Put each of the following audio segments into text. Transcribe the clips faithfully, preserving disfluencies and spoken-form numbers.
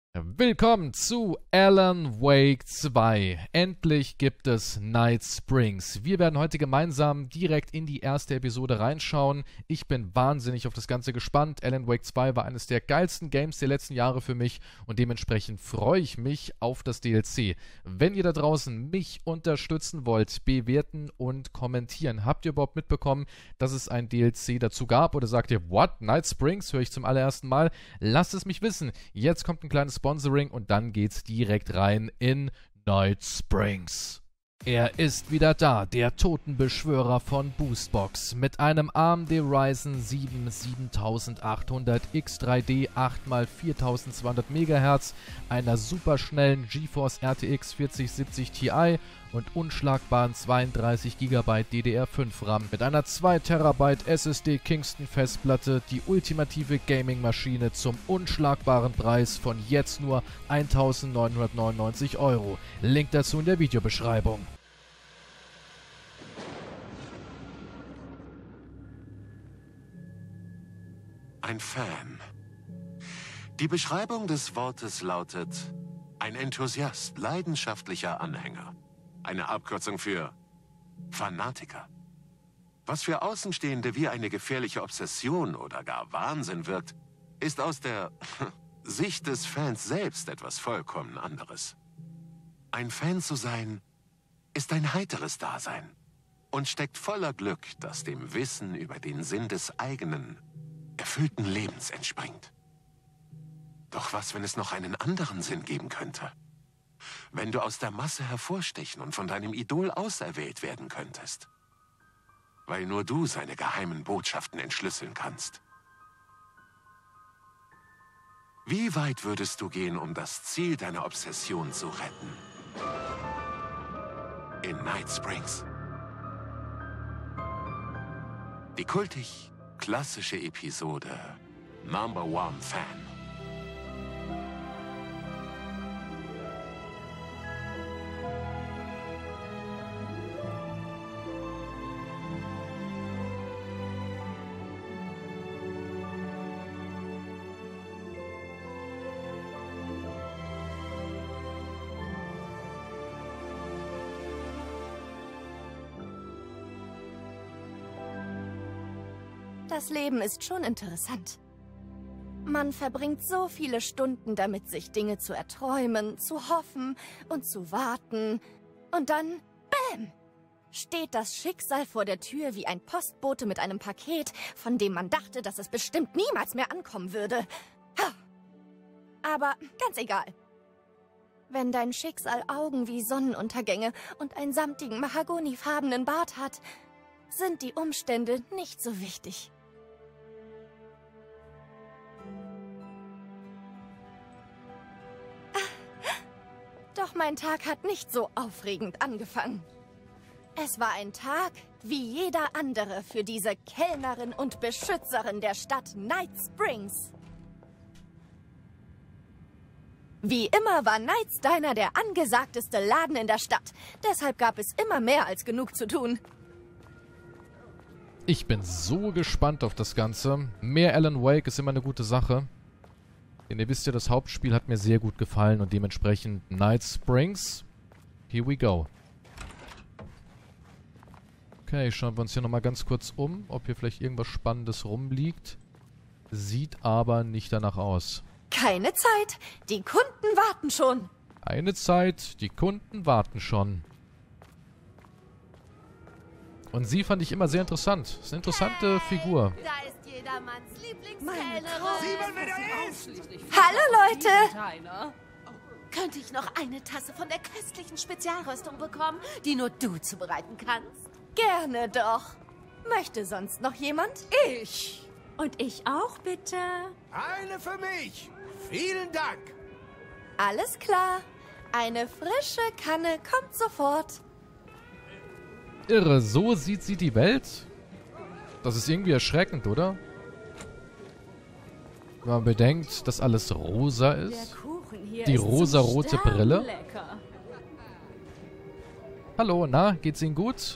Willkommen zu Alan Wake zwei. Endlich gibt es Night Springs. Wir werden heute gemeinsam direkt in die erste Episode reinschauen. Ich bin wahnsinnig auf das Ganze gespannt. Alan Wake zwei war eines der geilsten Games der letzten Jahre für mich und dementsprechend freue ich mich auf das D L C. Wenn ihr da draußen mich unterstützen wollt, bewerten und kommentieren. Habt ihr überhaupt mitbekommen, dass es ein D L C dazu gab? Oder sagt ihr, what? Night Springs? Höre ich zum allerersten Mal. Lasst es mich wissen. Jetzt kommt ein kleines Sponsoring und dann geht's direkt rein in Night Springs. Er ist wieder da, der Totenbeschwörer von Boostbox. Mit einem A M D Ryzen sieben siebentausendachthundert X drei D acht mal viertausendzweihundert Megahertz, einer superschnellen GeForce R T X vierzig siebzig Ti und unschlagbaren zweiunddreißig Gigabyte D D R fünf RAM. Mit einer zwei Terabyte S S D Kingston Festplatte, die ultimative Gaming-Maschine zum unschlagbaren Preis von jetzt nur eintausendneunhundertneunundneunzig Euro. Link dazu in der Videobeschreibung. Ein Fan. Die Beschreibung des Wortes lautet: ein Enthusiast, leidenschaftlicher Anhänger. Eine Abkürzung für Fanatiker. Was für Außenstehende wie eine gefährliche Obsession oder gar Wahnsinn wirkt, ist aus der Sicht des Fans selbst etwas vollkommen anderes. Ein Fan zu sein, ist ein heiteres Dasein und steckt voller Glück, das dem Wissen über den Sinn des eigenen, erfüllten Lebens entspringt. Doch was, wenn es noch einen anderen Sinn geben könnte? Wenn du aus der Masse hervorstechen und von deinem Idol auserwählt werden könntest. Weil nur du seine geheimen Botschaften entschlüsseln kannst. Wie weit würdest du gehen, um das Ziel deiner Obsession zu retten? In Night Springs. Die kultig klassische Episode Number One Fan. Das Leben ist schon interessant. Man verbringt so viele Stunden damit, sich Dinge zu erträumen, zu hoffen und zu warten. Und dann, bäm, steht das Schicksal vor der Tür wie ein Postbote mit einem Paket, von dem man dachte, dass es bestimmt niemals mehr ankommen würde. Aber ganz egal. Wenn dein Schicksal Augen wie Sonnenuntergänge und einen samtigen, mahagonifarbenen Bart hat, sind die Umstände nicht so wichtig. Doch mein Tag hat nicht so aufregend angefangen. Es war ein Tag wie jeder andere für diese Kellnerin und Beschützerin der Stadt Night Springs. Wie immer war Night's Diner der angesagteste Laden in der Stadt. Deshalb gab es immer mehr als genug zu tun. Ich bin so gespannt auf das Ganze. Mehr Alan Wake ist immer eine gute Sache. Denn ihr wisst ja, das Hauptspiel hat mir sehr gut gefallen und dementsprechend Night Springs. Here we go. Okay, schauen wir uns hier nochmal ganz kurz um, ob hier vielleicht irgendwas Spannendes rumliegt. Sieht aber nicht danach aus. Keine Zeit, die Kunden warten schon. Eine Zeit, die Kunden warten schon. Und sie fand ich immer sehr interessant. Das ist eine interessante hey, Figur. Da ist jedermanns Lieblingskellnerin. Sieh mal, wer da ist! Hallo, Leute! Könnte ich noch eine Tasse von der köstlichen Spezialröstung bekommen, die nur du zubereiten kannst? Gerne doch. Möchte sonst noch jemand? Ich. Und ich auch, bitte. Eine für mich. Vielen Dank. Alles klar. Eine frische Kanne kommt sofort. Irre, so sieht sie die Welt? Das ist irgendwie erschreckend, oder? Wenn man bedenkt, dass alles rosa ist. Die rosarote Brille. Hallo, na, geht's Ihnen gut?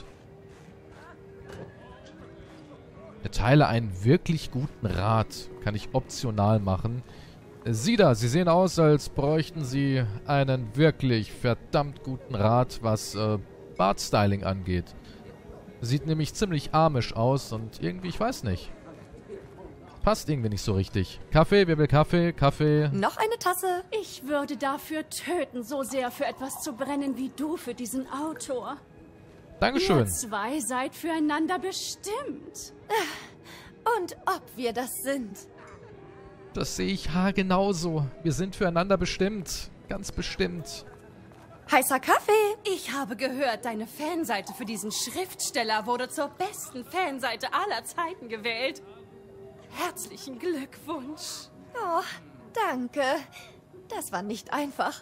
Erteile einen wirklich guten Rat. Kann ich optional machen. Sie da, Sie sehen aus, als bräuchten Sie einen wirklich verdammt guten Rat, was äh, Bartstyling angeht. Sieht nämlich ziemlich amisch aus und irgendwie, ich weiß nicht. Passt irgendwie nicht so richtig. Kaffee, wer will Kaffee? Kaffee. Noch eine Tasse? Ich würde dafür töten, so sehr für etwas zu brennen wie du für diesen Autor. Dankeschön. Ihr zwei seid füreinander bestimmt. Und ob wir das sind. Das sehe ich haargenauso. Wir sind füreinander bestimmt. Ganz bestimmt. Heißer Kaffee? Ich habe gehört, deine Fanseite für diesen Schriftsteller wurde zur besten Fanseite aller Zeiten gewählt. Herzlichen Glückwunsch. Oh, danke. Das war nicht einfach.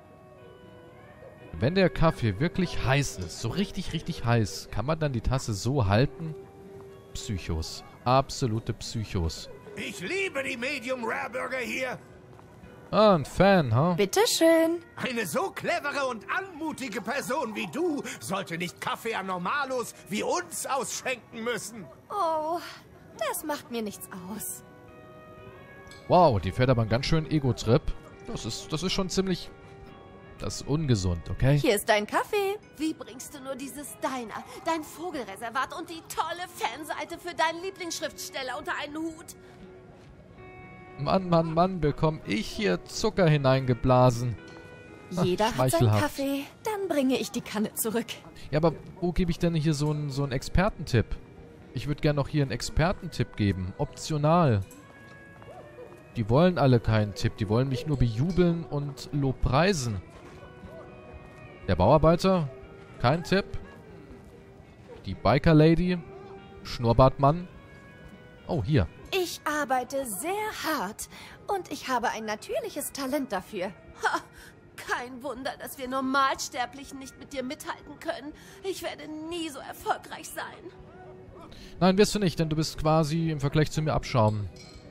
Wenn der Kaffee wirklich heiß ist, so richtig, richtig heiß, kann man dann die Tasse so halten? Psychos. Absolute Psychos. Ich liebe die Medium Rare Burger hier. Ah, ein Fan, ha? Bitteschön. Eine so clevere und anmutige Person wie du sollte nicht Kaffee an Normalos wie uns ausschenken müssen. Oh, das macht mir nichts aus. Wow, die fährt aber einen ganz schönen Ego-Trip. Das ist, das ist schon ziemlich... Das ist ungesund, okay? Hier ist dein Kaffee. Wie bringst du nur dieses Diner, dein Vogelreservat und die tolle Fanseite für deinen Lieblingsschriftsteller unter einen Hut? Mann, Mann, Mann, bekomme ich hier Zucker hineingeblasen. Ach, Jeder hat seinen schmeichelhaft. Kaffee. Dann bringe ich die Kanne zurück. Ja, aber wo gebe ich denn hier so einen so einen Expertentipp? Ich würde gerne noch hier einen Expertentipp geben. Optional. Die wollen alle keinen Tipp. Die wollen mich nur bejubeln und lobpreisen. Der Bauarbeiter? Kein Tipp. Die Biker Lady? Schnurrbartmann? Oh, hier. Ich arbeite sehr hart und ich habe ein natürliches Talent dafür. Ha, kein Wunder, dass wir Normalsterblichen nicht mit dir mithalten können. Ich werde nie so erfolgreich sein. Nein, wirst du nicht, denn du bist quasi im Vergleich zu mir Abschaum.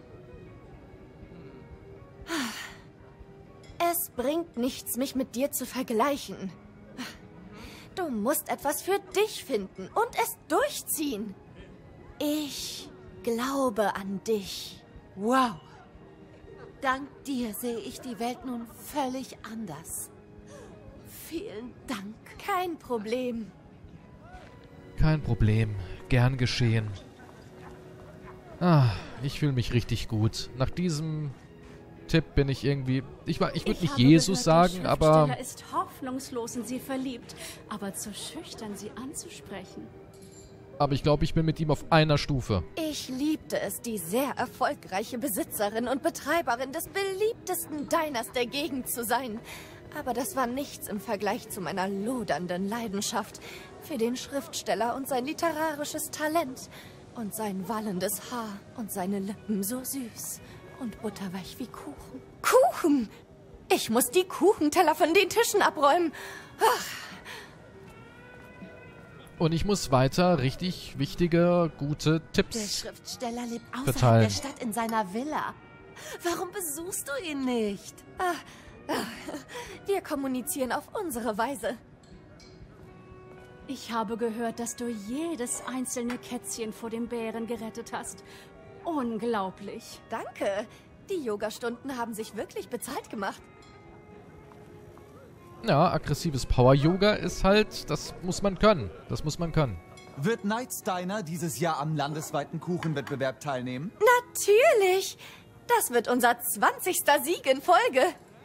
Es bringt nichts, mich mit dir zu vergleichen. Du musst etwas für dich finden und es durchziehen. Ich glaube an dich. Wow. Dank dir sehe ich die Welt nun völlig anders. Vielen Dank. Kein Problem. Kein Problem. Gern geschehen. Ah, ich fühle mich richtig gut. Nach diesem Tipp bin ich irgendwie... Ich, war- ich würde nicht habe Jesus gehört, sagen, der aber... Schriftsteller ist hoffnungslos in sie verliebt, aber zu schüchtern, sie anzusprechen. Aber ich glaube, ich bin mit ihm auf einer Stufe. Ich liebte es, die sehr erfolgreiche Besitzerin und Betreiberin des beliebtesten Diners der Gegend zu sein. Aber das war nichts im Vergleich zu meiner lodernden Leidenschaft für den Schriftsteller und sein literarisches Talent und sein wallendes Haar und seine Lippen so süß und butterweich wie Kuchen. Kuchen! Ich muss die Kuchenteller von den Tischen abräumen. Ach, Und ich muss weiter richtig wichtige, gute Der Tipps... Schriftsteller lebt außerhalb Verteilen. der Stadt in seiner Villa. Warum besuchst du ihn nicht? wir kommunizieren auf unsere Weise. Ich habe gehört, dass du jedes einzelne Kätzchen vor dem Bären gerettet hast. Unglaublich. Danke. Die Yogastunden haben sich wirklich bezahlt gemacht. Ja, aggressives Power-Yoga ist halt... Das muss man können. Das muss man können. Wird Knight's Diner dieses Jahr am landesweiten Kuchenwettbewerb teilnehmen? Natürlich. Das wird unser zwanzigster Sieg in Folge.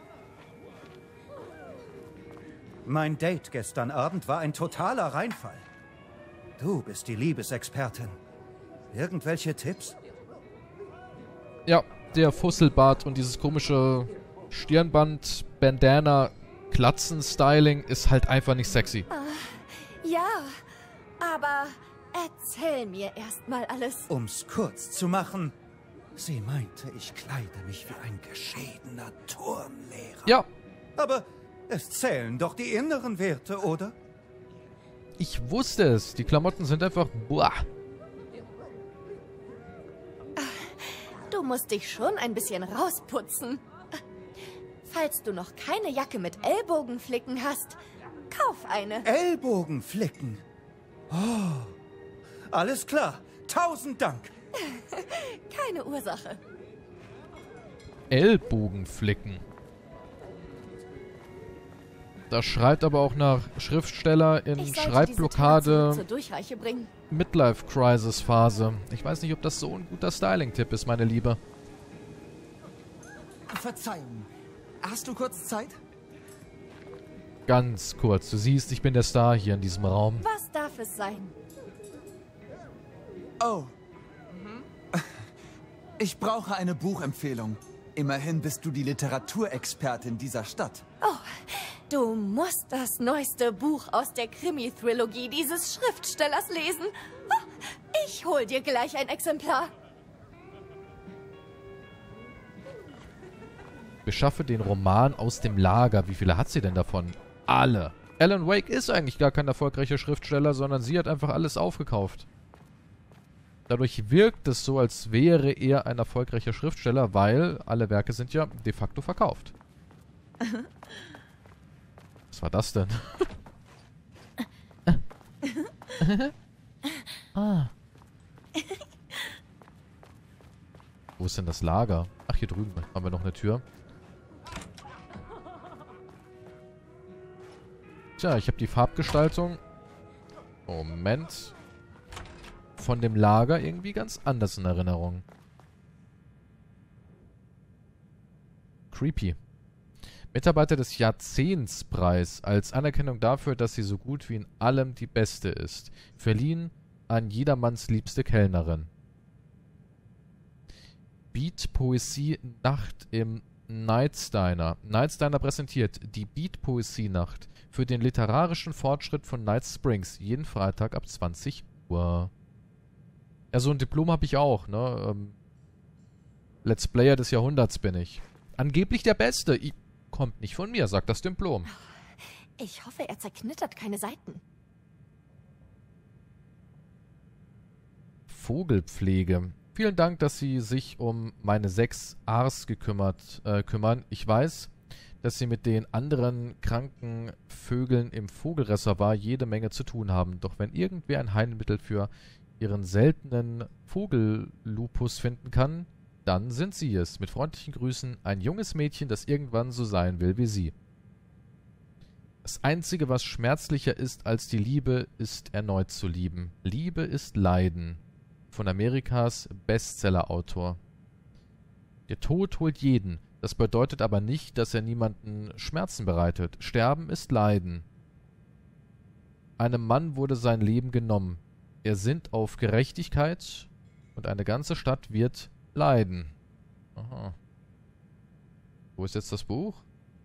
Mein Date gestern Abend war ein totaler Reinfall. Du bist die Liebesexpertin. Irgendwelche Tipps? Ja, der Fusselbart und dieses komische Stirnband, Bandana, Glatzen-Styling ist halt einfach nicht sexy. Ja, aber erzähl mir erstmal alles. Um's kurz zu machen, sie meinte, ich kleide mich wie ein geschiedener Turnlehrer. Ja, Aber es zählen doch die inneren Werte, oder? ich wusste es. Die Klamotten sind einfach... Boah. Du musst dich schon ein bisschen rausputzen. Falls du noch keine Jacke mit Ellbogenflicken hast, kauf eine. Ellbogenflicken. Oh, alles klar. Tausend Dank. Keine Ursache. Ellbogen flicken. Das schreit aber auch nach Schriftsteller in Schreibblockade Midlife-Crisis-Phase. Ich weiß nicht, ob das so ein guter Styling-Tipp ist, meine Liebe. Verzeihung. Hast du kurz Zeit? Ganz kurz. Du siehst, ich bin der Star hier in diesem Raum. Was darf es sein? Oh. Ich brauche eine Buchempfehlung. Immerhin bist du die Literaturexpertin dieser Stadt. Oh, du musst das neueste Buch aus der Krimi-Trilogie dieses Schriftstellers lesen. Oh, ich hol dir gleich ein Exemplar. Beschaffe den Roman aus dem Lager. Wie viele hat sie denn davon? Alle. Alan Wake ist eigentlich gar kein erfolgreicher Schriftsteller, sondern sie hat einfach alles aufgekauft. Dadurch wirkt es so, als wäre er ein erfolgreicher Schriftsteller, weil alle Werke sind ja de facto verkauft. Was war das denn? Ah. Wo ist denn das Lager? Ach, hier drüben haben wir noch eine Tür. Tja, ich habe die Farbgestaltung. Moment. Von dem Lager irgendwie ganz anders in Erinnerung. Creepy. Mitarbeiter des Jahrzehntspreis als Anerkennung dafür, dass sie so gut wie in allem die Beste ist. Verliehen an jedermanns liebste Kellnerin. Beat-Poesie-Nacht im Nightsteiner. Nightsteiner präsentiert die Beat-Poesie-Nacht für den literarischen Fortschritt von Night Springs. Jeden Freitag ab zwanzig Uhr. Ja, so ein Diplom habe ich auch, ne? Ähm, Let's Player des Jahrhunderts bin ich. Angeblich der Beste. I kommt nicht von mir, sagt das Diplom. Ich hoffe, er zerknittert keine Seiten. Vogelpflege. Vielen Dank, dass Sie sich um meine sechs Ars gekümmert, äh, kümmern. Ich weiß, dass Sie mit den anderen kranken Vögeln im Vogelreservoir jede Menge zu tun haben. Doch wenn irgendwer ein Heilmittel für ihren seltenen Vogellupus finden kann, dann sind Sie es. Mit freundlichen Grüßen, ein junges Mädchen, das irgendwann so sein will wie Sie. Das Einzige, was schmerzlicher ist als die Liebe, ist erneut zu lieben. Liebe ist Leiden. Von Amerikas Bestseller-Autor. Der Tod holt jeden. Das bedeutet aber nicht, dass er niemanden Schmerzen bereitet. Sterben ist Leiden. Einem Mann wurde sein Leben genommen. Er sinnt auf Gerechtigkeit und eine ganze Stadt wird leiden. Aha. Wo ist jetzt das Buch?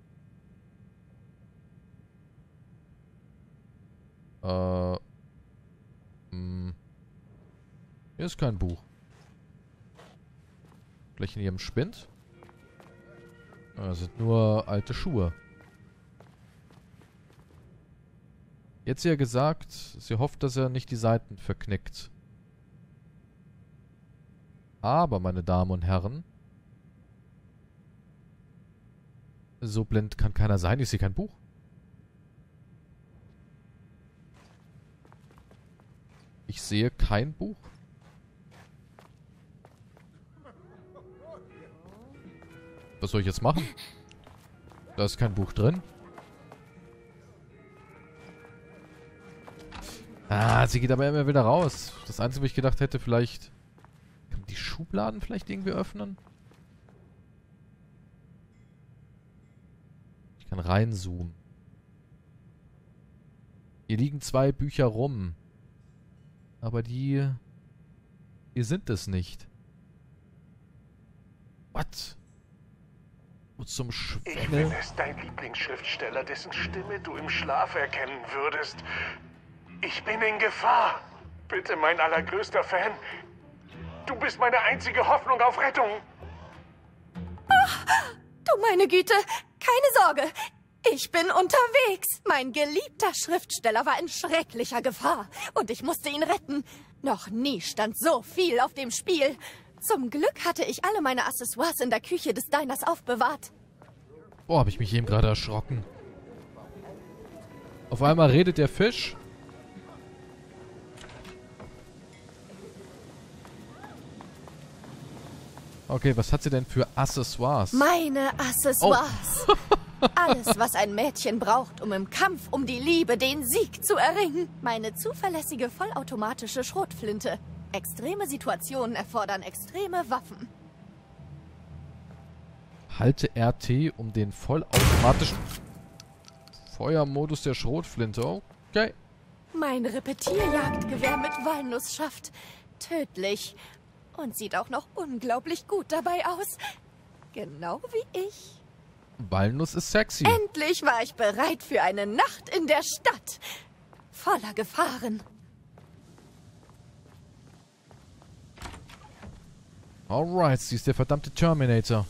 Äh. Hm. Hier ist kein Buch. Vielleicht in ihrem Spind? Das sind nur alte Schuhe. Jetzt ja gesagt, sie hofft, dass er nicht die Seiten verknickt. Aber, meine Damen und Herren, so blind kann keiner sein. Ich sehe kein Buch. Ich sehe kein Buch. Was soll ich jetzt machen? Da ist kein Buch drin. Ah, sie geht aber immer wieder raus. Das Einzige, was ich gedacht hätte, vielleicht... Kann man die Schubladen vielleicht irgendwie öffnen? Ich kann reinzoomen. Hier liegen zwei Bücher rum. Aber die... Die sind es nicht. What? Und zum Schwengel... Ich bin es, dein Lieblingsschriftsteller, dessen Stimme du im Schlaf erkennen würdest. Ich bin in Gefahr. Bitte, mein allergrößter Fan. Du bist meine einzige Hoffnung auf Rettung. Ach, du meine Güte, keine Sorge. Ich bin unterwegs. Mein geliebter Schriftsteller war in schrecklicher Gefahr. Und ich musste ihn retten. Noch nie stand so viel auf dem Spiel. Zum Glück hatte ich alle meine Accessoires in der Küche des Diners aufbewahrt. Boah, habe ich mich eben gerade erschrocken. Auf einmal redet der Fisch. Okay, was hat sie denn für Accessoires? Meine Accessoires. Oh. Alles, was ein Mädchen braucht, um im Kampf um die Liebe den Sieg zu erringen. Meine zuverlässige vollautomatische Schrotflinte. Extreme Situationen erfordern extreme Waffen. Halte R T, um den vollautomatischen Feuermodus der Schrotflinte. Okay. Mein Repetierjagdgewehr mit Walnussschaft. Tödlich. Und sieht auch noch unglaublich gut dabei aus. Genau wie ich. Walnuss ist sexy. Endlich war ich bereit für eine Nacht in der Stadt. Voller Gefahren. Alright, sie ist der verdammte Terminator.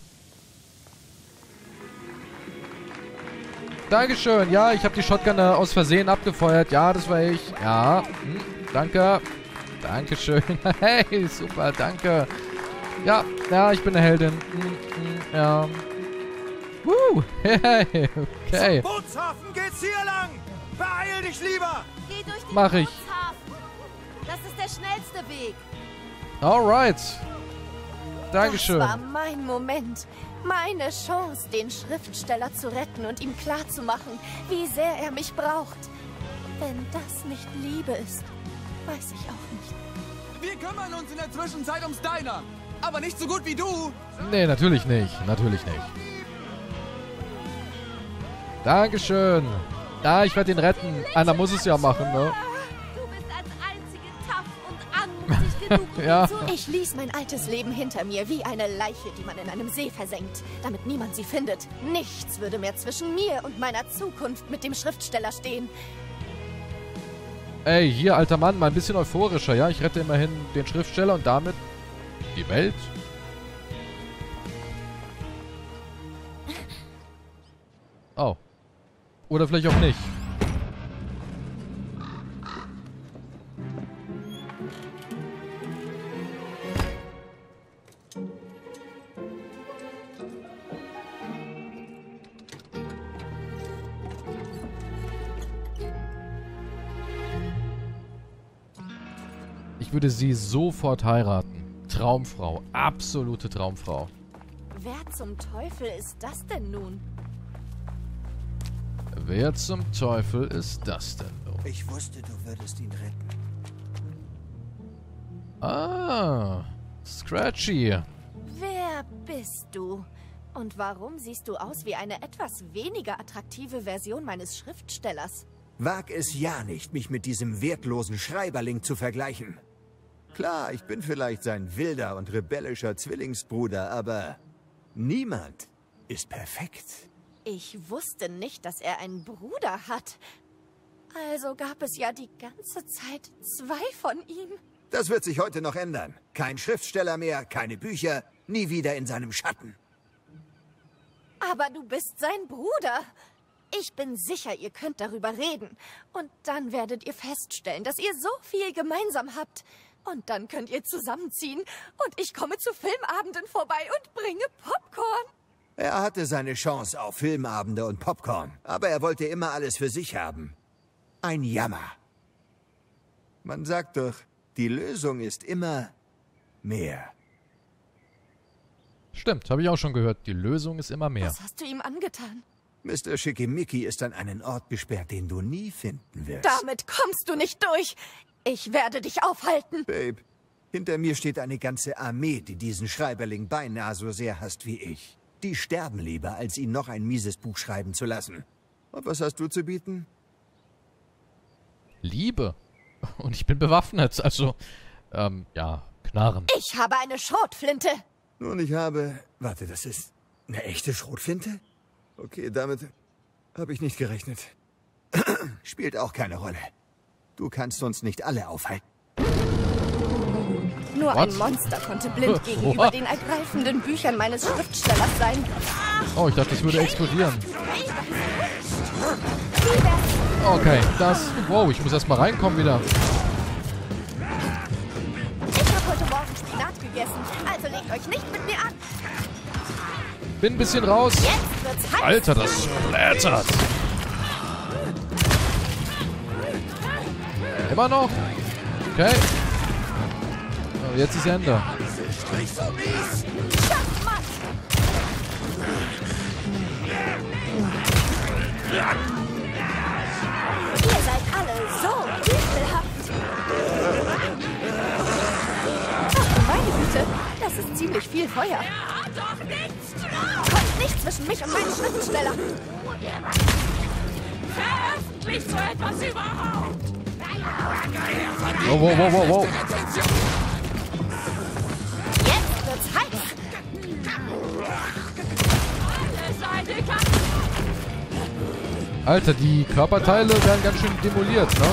Dankeschön. Ja, ich habe die Shotgun äh, aus Versehen abgefeuert. Ja, das war ich. Ja, hm, danke. Dankeschön. Hey, super, danke. Ja, ja, ich bin eine Heldin. Hm, hm, ja. Woo, hey, okay. Zum Bootshafen geht's hier lang. Beeil dich lieber. Geh durch den Mach ich. Bootshafen. Das ist der schnellste Weg. Alright. Dankeschön. Das war mein Moment. Meine Chance, den Schriftsteller zu retten und ihm klarzumachen, wie sehr er mich braucht. Wenn das nicht Liebe ist, weiß ich auch nicht. Wir kümmern uns in der Zwischenzeit ums Diner. Aber nicht so gut wie du. Nee, natürlich nicht. Natürlich nicht. Dankeschön. Ja, ich werde ihn retten. Einer muss es ja machen, ne? Du bist als einzige tough und anmutig genug, um Ja. ihn zu... Ich ließ mein altes Leben hinter mir wie eine Leiche, die man in einem See versenkt, damit niemand sie findet. Nichts würde mehr zwischen mir und meiner Zukunft mit dem Schriftsteller stehen. Ey, hier, alter Mann, mal ein bisschen euphorischer, ja? Ich rette immerhin den Schriftsteller und damit die Welt. Oh. Oder vielleicht auch nicht. Ich würde sie sofort heiraten. Traumfrau. Absolute Traumfrau. Wer zum Teufel ist das denn nun? Wer zum Teufel ist das denn nun? Ich wusste, du würdest ihn retten. Ah, Scratchy. Wer bist du? Und warum siehst du aus wie eine etwas weniger attraktive Version meines Schriftstellers? Wag es ja nicht, mich mit diesem wertlosen Schreiberling zu vergleichen. Klar, ich bin vielleicht sein wilder und rebellischer Zwillingsbruder, aber niemand ist perfekt. Ich wusste nicht, dass er einen Bruder hat. Also gab es ja die ganze Zeit zwei von ihm. Das wird sich heute noch ändern. Kein Schriftsteller mehr, keine Bücher, nie wieder in seinem Schatten. Aber du bist sein Bruder. Ich bin sicher, ihr könnt darüber reden. Und dann werdet ihr feststellen, dass ihr so viel gemeinsam habt. Und dann könnt ihr zusammenziehen. Und ich komme zu Filmabenden vorbei und bringe Popcorn. Er hatte seine Chance auf Filmabende und Popcorn, aber er wollte immer alles für sich haben. Ein Jammer. Man sagt doch, die Lösung ist immer mehr. Stimmt, habe ich auch schon gehört. Die Lösung ist immer mehr. Was hast du ihm angetan? Mister Schickimicki ist an einen Ort gesperrt, den du nie finden wirst. Damit kommst du nicht durch. Ich werde dich aufhalten. Babe, hinter mir steht eine ganze Armee, die diesen Schreiberling beinahe so sehr hasst wie ich. Die sterben lieber, als ihn noch ein mieses Buch schreiben zu lassen. Und was hast du zu bieten? Liebe. Und ich bin bewaffnet. Also, ähm, ja, Knarren. Ich habe eine Schrotflinte. Nun, ich habe... Warte, das ist eine echte Schrotflinte? Okay, damit habe ich nicht gerechnet. Spielt auch keine Rolle. Du kannst uns nicht alle aufhalten. Nur What? ein Monster konnte blind gegenüber What? den ergreifenden Büchern meines Schriftstellers sein. Oh, ich dachte, das würde explodieren. Okay, das... Wow, ich muss erstmal reinkommen wieder. Ich habe heute Morgen Spinat gegessen, also legt euch nicht mit mir an. Bin ein bisschen raus. Jetzt wird's heiß. Alter, das splattert. Immer noch? Okay. Oh, jetzt ist Ende. Nicht so mies! Schachmatt! Ihr seid alle so ekelhaft! Ach, meine Güte, das ist ziemlich viel Feuer. Er hat doch nichts drauf! Kommt nicht zwischen mich und meinen Schriftsteller! Veröffentlicht so etwas überhaupt! Wow, wow, wow, wow, wow. Jetzt wird's heiß! Alle Seite kann... Alter, die Körperteile werden ganz schön demoliert, ne?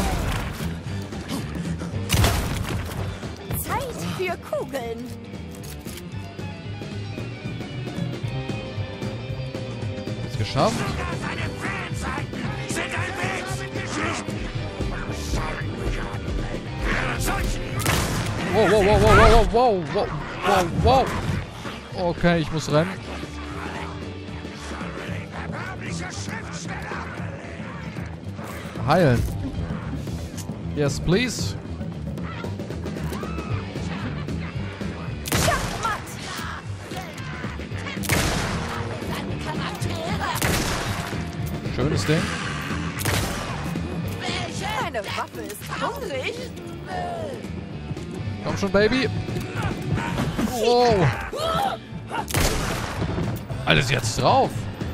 Zeit für Kugeln! Ist geschafft. Wow, wow, wow, wow, wow, wow, wow, wow, wow. Okay, ich muss rennen. Heilen. Yes, please. Schachmatt! Schönes Ding. Meine Waffe ist hungrig! Komm schon, Baby. Wow. Alles jetzt drauf.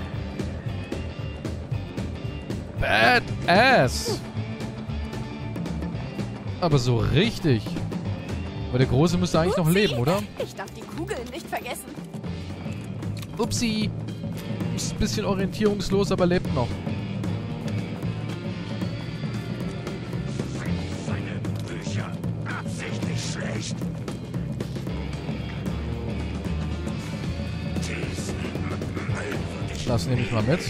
Badass. Aber so richtig. Aber der Große müsste eigentlich noch Upsi. leben, oder? Ich darf die Kugeln nicht vergessen. Upsi. Ist ein bisschen orientierungslos, aber lebt noch. Seine Bücher absichtlich schlecht. Das nehme ich mal mit.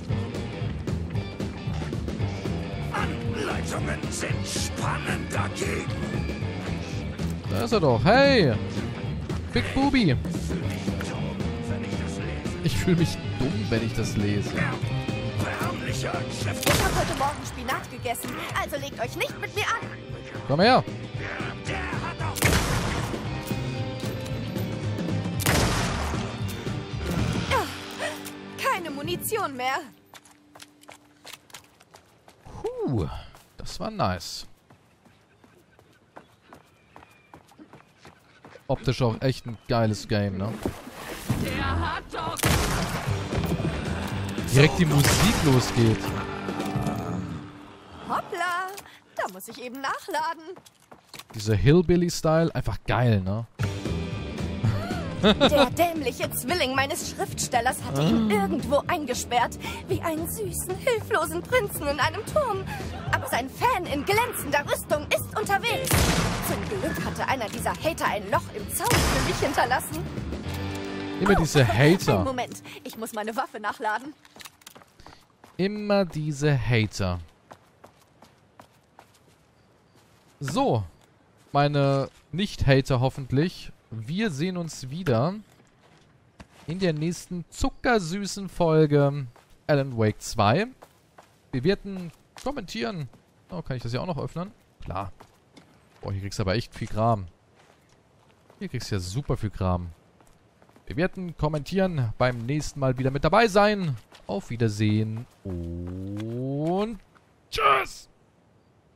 Anleitungen sind spannend dagegen. Da ist er doch. Hey! Big Booby. Ich fühle mich dumm, wenn ich das lese. Ich habe heute Morgen Spinat gegessen, also legt euch nicht mit mir an. Komm her. Keine Munition mehr. Puh, das war nice. Optisch auch echt ein geiles Game, ne? Der hat doch... Direkt die Musik losgeht. Hoppla, da muss ich eben nachladen. Dieser Hillbilly-Style, einfach geil, ne? Der dämliche Zwilling meines Schriftstellers hatte ihn irgendwo eingesperrt, wie einen süßen, hilflosen Prinzen in einem Turm. Aber sein Fan in glänzender Rüstung ist unterwegs. Zum Glück hatte einer dieser Hater ein Loch im Zaun für mich hinterlassen. Immer diese Einen Hater. Moment, ich muss meine Waffe nachladen. Immer diese Hater. So, meine Nicht-Hater hoffentlich. Wir sehen uns wieder in der nächsten zuckersüßen Folge Alan Wake zwei. Bewerten, kommentieren. Oh, kann ich das ja auch noch öffnen? Klar. Boah, hier kriegst du aber echt viel Kram. Hier kriegst du ja super viel Kram. Bewerten, kommentieren, beim nächsten Mal wieder mit dabei sein. Auf Wiedersehen und tschüss!